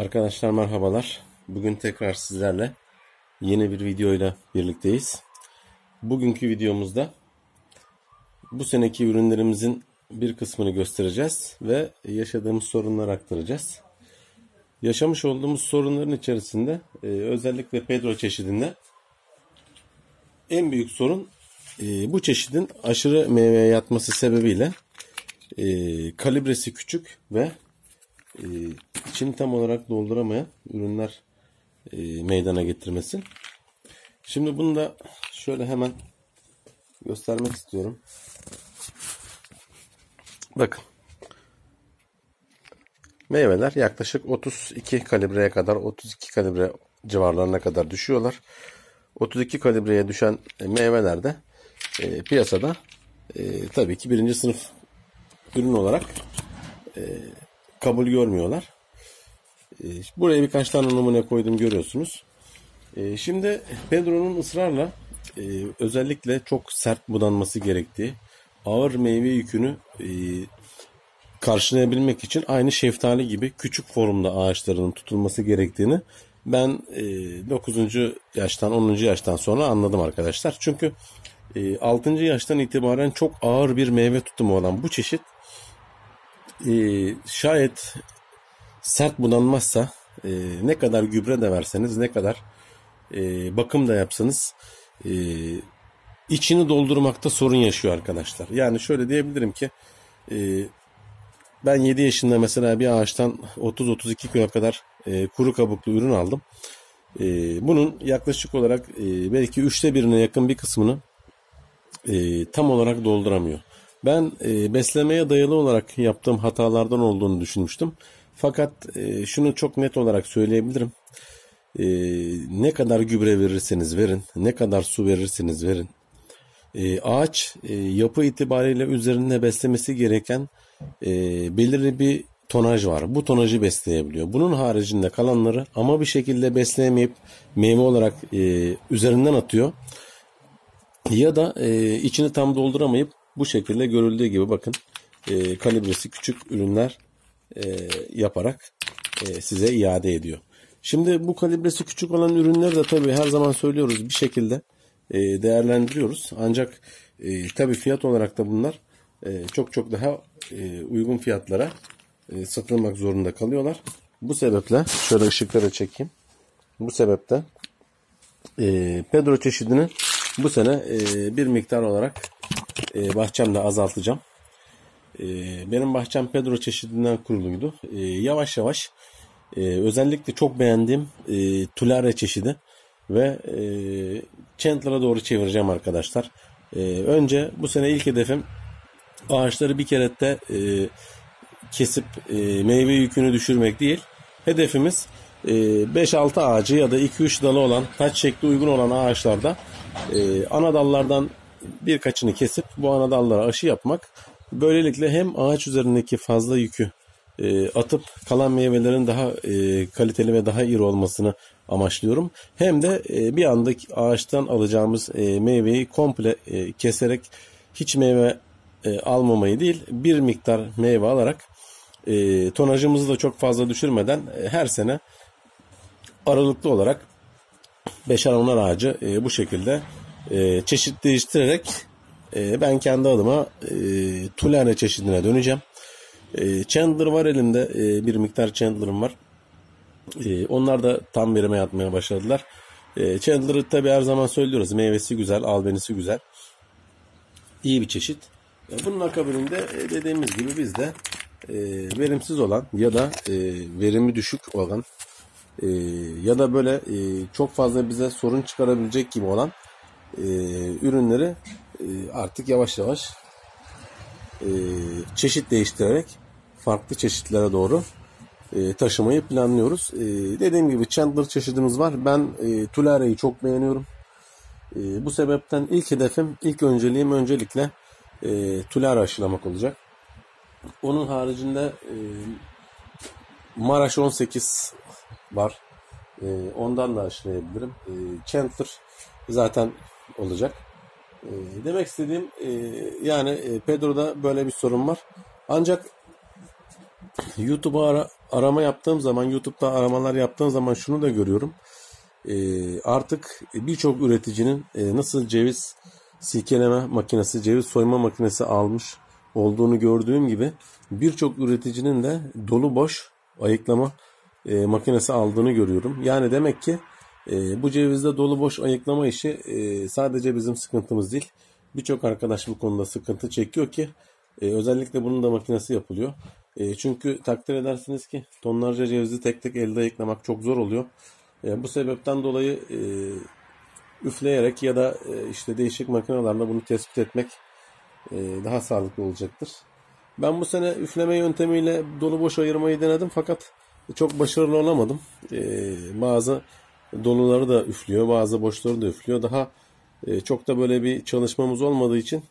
Arkadaşlar merhabalar. Bugün tekrar sizlerle yeni bir videoyla birlikteyiz. Bugünkü videomuzda bu seneki ürünlerimizin bir kısmını göstereceğiz ve yaşadığımız sorunları aktaracağız. Yaşamış olduğumuz sorunların içerisinde özellikle Pedro çeşidinde en büyük sorun bu çeşidin aşırı meyveye yatması sebebiyle kalibresi küçük ve içini tam olarak dolduramayan ürünler meydana getirmesi. Şimdi bunu da şöyle hemen göstermek istiyorum. Bakın. Meyveler yaklaşık 32 kalibreye kadar, 32 kalibre civarlarına kadar düşüyorlar. 32 kalibreye düşen meyveler de piyasada tabii ki birinci sınıf ürün olarak kabul görmüyorlar. Buraya birkaç tane numune koydum, görüyorsunuz. Şimdi Pedro'nun ısrarla özellikle çok sert budanması gerektiği, ağır meyve yükünü karşılayabilmek için aynı şeftali gibi küçük formda ağaçlarının tutulması gerektiğini ben 9. yaştan 10. yaştan sonra anladım arkadaşlar. Çünkü 6. yaştan itibaren çok ağır bir meyve tutumu olan bu çeşit şayet sert budanmazsa ne kadar gübre de verseniz, ne kadar bakım da yapsanız içini doldurmakta sorun yaşıyor arkadaşlar. Yani şöyle diyebilirim ki ben 7 yaşında mesela bir ağaçtan 30-32 kilo kadar kuru kabuklu ürün aldım. Bunun yaklaşık olarak belki 1/3'e yakın bir kısmını tam olarak dolduramıyor. Ben beslemeye dayalı olarak yaptığım hatalardan olduğunu düşünmüştüm. Fakat şunu çok net olarak söyleyebilirim. Ne kadar gübre verirseniz verin, ne kadar su verirseniz verin, ağaç yapı itibariyle üzerinde beslemesi gereken belirli bir tonaj var. Bu tonajı besleyebiliyor. Bunun haricinde kalanları ama bir şekilde besleyemeyip meyve olarak üzerinden atıyor. Ya da içini tam dolduramayıp bu şekilde görüldüğü gibi bakın kalibresi küçük ürünler yaparak size iade ediyor. Şimdi bu kalibresi küçük olan ürünleri de tabii her zaman söylüyoruz, bir şekilde değerlendiriyoruz. Ancak tabii fiyat olarak da bunlar çok daha uygun fiyatlara satılmak zorunda kalıyorlar. Bu sebeple şöyle ışıkları çekeyim. Bu sebeple Pedro çeşidini bu sene bir miktar olarak bahçemde azaltacağım. Benim bahçem Pedro çeşidinden kuruluydu. Yavaş yavaş özellikle çok beğendiğim Tulare çeşidi ve Chandler'a doğru çevireceğim arkadaşlar. Önce bu sene ilk hedefim ağaçları bir kere de kesip meyve yükünü düşürmek değil. Hedefimiz 5-6 ağacı ya da 2-3 dalı olan, taç şekli uygun olan ağaçlarda ana dallardan birkaçını kesip bu ana dallara aşı yapmak. Böylelikle hem ağaç üzerindeki fazla yükü atıp kalan meyvelerin daha kaliteli ve daha iri olmasını amaçlıyorum. Hem de bir anda ağaçtan alacağımız meyveyi komple keserek hiç meyve almamayı değil, bir miktar meyve alarak tonajımızı da çok fazla düşürmeden her sene aralıklı olarak 5'er 10'ar ağacı bu şekilde çeşit değiştirerek ben kendi adıma Tulare çeşidine döneceğim. Chandler var elimde, bir miktar Chandler'ım var. Onlar da tam verime yatmaya başladılar. Chandler'ı tabi her zaman söylüyoruz, meyvesi güzel, albenisi güzel, iyi bir çeşit. Bunun akabinde dediğimiz gibi biz de verimsiz olan ya da verimi düşük olan ya da böyle çok fazla bize sorun çıkarabilecek gibi olan ürünleri artık yavaş yavaş çeşit değiştirerek farklı çeşitlere doğru taşımayı planlıyoruz. Dediğim gibi Chandler çeşidimiz var. Ben Tulare'yi çok beğeniyorum. Bu sebepten ilk hedefim, ilk önceliğim öncelikle Tulare aşılamak olacak. Onun haricinde Maraş 18 var. Ondan da aşılayabilirim. Chandler zaten olacak. Demek istediğim yani Pedro'da böyle bir sorun var. Ancak YouTube'a arama yaptığım zaman, YouTube'da aramalar yaptığım zaman şunu da görüyorum. Artık birçok üreticinin nasıl ceviz silkeleme makinesi, ceviz soyma makinesi almış olduğunu gördüğüm gibi birçok üreticinin de dolu boş ayıklama makinesi aldığını görüyorum. Yani demek ki bu cevizde dolu boş ayıklama işi sadece bizim sıkıntımız değil. Birçok arkadaş bu konuda sıkıntı çekiyor ki özellikle bunun da makinesi yapılıyor. Çünkü takdir edersiniz ki tonlarca cevizi tek tek elde ayıklamak çok zor oluyor. Bu sebepten dolayı üfleyerek ya da işte değişik makinelerle bunu tespit etmek daha sağlıklı olacaktır. Ben bu sene üfleme yöntemiyle dolu boş ayırmayı denedim fakat çok başarılı olamadım. Bazı doluları da üflüyor, bazı boşları da üflüyor. Daha çok da böyle bir çalışmamız olmadığı için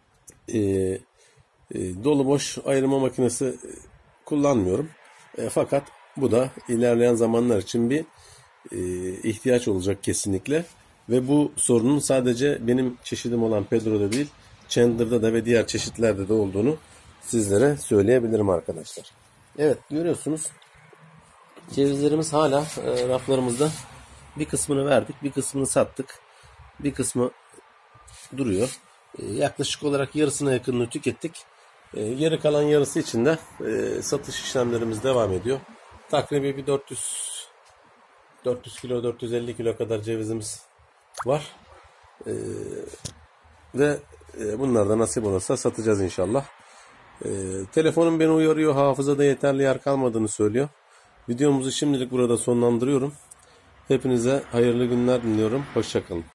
dolu boş ayırma makinesi kullanmıyorum. Fakat bu da ilerleyen zamanlar için bir ihtiyaç olacak kesinlikle. Ve bu sorunun sadece benim çeşidim olan Pedro'da değil, Chandler'da da ve diğer çeşitlerde de olduğunu sizlere söyleyebilirim arkadaşlar. Evet, görüyorsunuz cevizlerimiz hala raflarımızda. Bir kısmını verdik, bir kısmını sattık, bir kısmı duruyor. Yaklaşık olarak yarısına yakınını tükettik. Geri kalan yarısı için de satış işlemlerimiz devam ediyor. Takribi bir 400 kilo, 450 kilo kadar cevizimiz var. Ve bunlar da nasip olursa satacağız inşallah. Telefonum beni uyarıyor. Hafızada yeterli yer kalmadığını söylüyor. Videomuzu şimdilik burada sonlandırıyorum. Hepinize hayırlı günler diliyorum. Hoşça kalın.